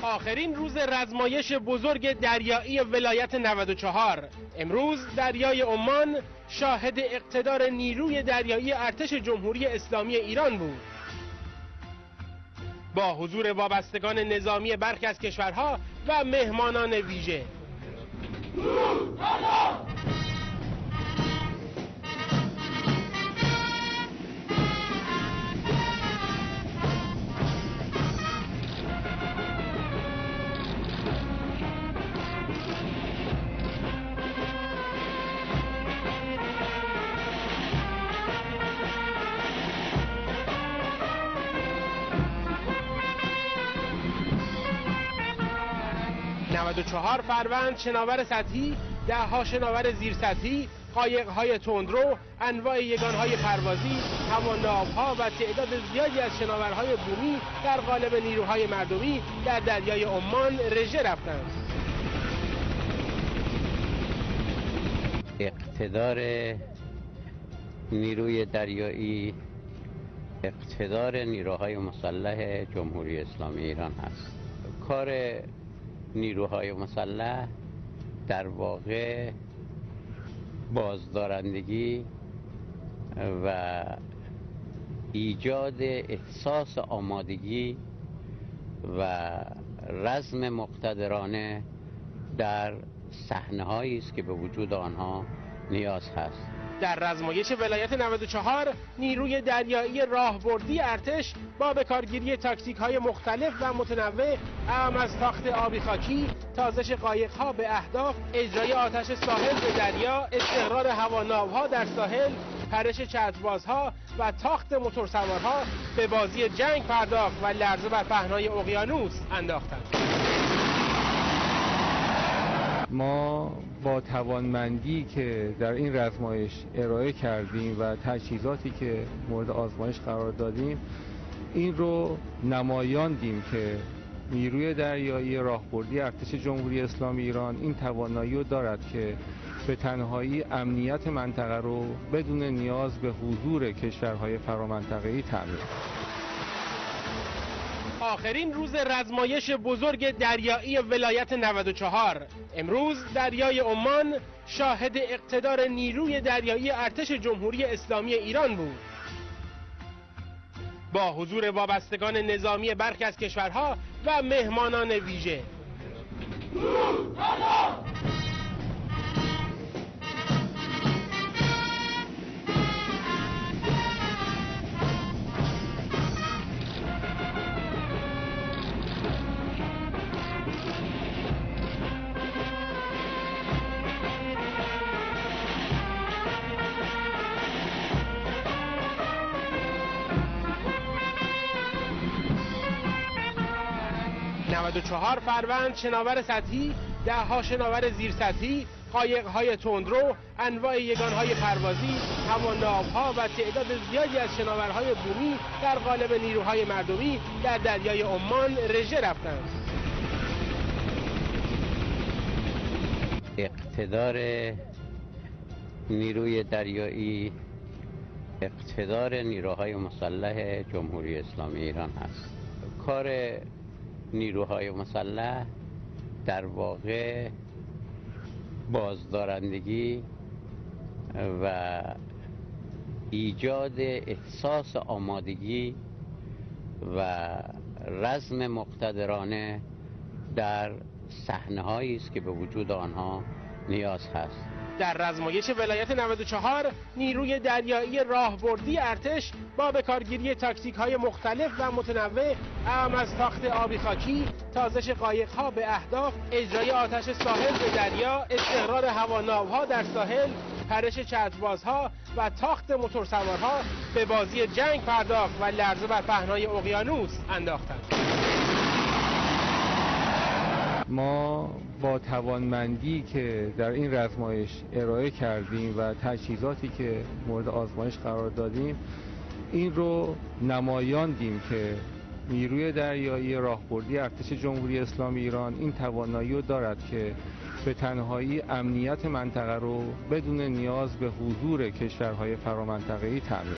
آخرین روز رزمایش بزرگ دریایی ولایت 94. امروز دریای عمان شاهد اقتدار نیروی دریایی ارتش جمهوری اسلامی ایران بود. با حضور وابستگان نظامی برخی از کشورها و مهمانان ویژه. 94 فروند شناور سطحی، 10 شناور زیر سطحی، قایق‌های تندرو، انواع یگان‌های پروازی، هواناوها و تعداد زیادی از شناورهای بومی در قالب نیروهای مردمی در دریای عمان رژه رفتند. اقتدار نیروی دریایی اقتدار نیروهای مسلح جمهوری اسلامی ایران هست. کار نیروهای مسلح در واقع بازدارندگی و ایجاد احساس آمادگی و رزم مقتدرانه در صحنه‌هایی است که به وجود آنها نیاز هست. در رزمایش ولایت 94 نیروی دریایی راهبردی ارتش با بکارگیری تاکتیک‌های مختلف و متنوع اعم از تاخت آبی خاکی، تازش قایق‌ها به اهداف، اجرای آتش ساحل به دریا، استقرار هواناوها در ساحل، پرش چتربازها و تاخت موتورسوارها به بازی جنگ پرداخت و لرزه بر پهنای اقیانوس انداختند. ما با توانمندی که در این رزمایش ارائه کردیم و تجهیزاتی که مورد آزمایش قرار دادیم این رو نمایاندیم که نیروی دریایی راهبردی ارتش جمهوری اسلامی ایران این توانایی رو دارد که به تنهایی امنیت منطقه رو بدون نیاز به حضور کشورهای فرامنطقه‌ای تامین کند. آخرین روز رزمایش بزرگ دریایی ولایت 94. امروز دریای عمان شاهد اقتدار نیروی دریایی ارتش جمهوری اسلامی ایران بود. با حضور وابستگان نظامی برخی از کشورها و مهمانان ویژه. 94 فروند شناور سطحی، 10 شناور زیر سطحی، قایق‌های تندرو، انواع یگان‌های پروازی، هواناوها و تعداد زیادی از شناورهای بومی در قالب نیروهای مردمی در دریای عمان رژه رفتند. اقتدار نیروی دریایی اقتدار نیروهای مسلح جمهوری اسلامی ایران هست. کار نیروهای مسلح در واقع بازدارندگی و ایجاد احساس آمادگی و رزم مقتدرانه در صحنه‌هایی است که به وجود آنها نیاز هست. در رزمایش ولایت 94 نیروی دریایی راهبردی ارتش با بکارگیری تاکتیک‌های مختلف و متنوع اعم از تاخت آبی خاکی، تازش قایق‌ها به اهداف، اجرای آتش ساحل به دریا، استقرار هواناوها در ساحل، پرش چتربازها و تاخت موتورسوارها به بازی جنگ پرداخت و لرزه بر پهنای اقیانوس انداختند. ما با توانمندی که در این رزمایش ارائه کردیم و تجهیزاتی که مورد آزمایش قرار دادیم این رو نمایاندیم که نیروی دریایی راهبردی ارتش جمهوری اسلامی ایران این توانایی رو دارد که به تنهایی امنیت منطقه رو بدون نیاز به حضور کشورهای فرامنطقه‌ای تامین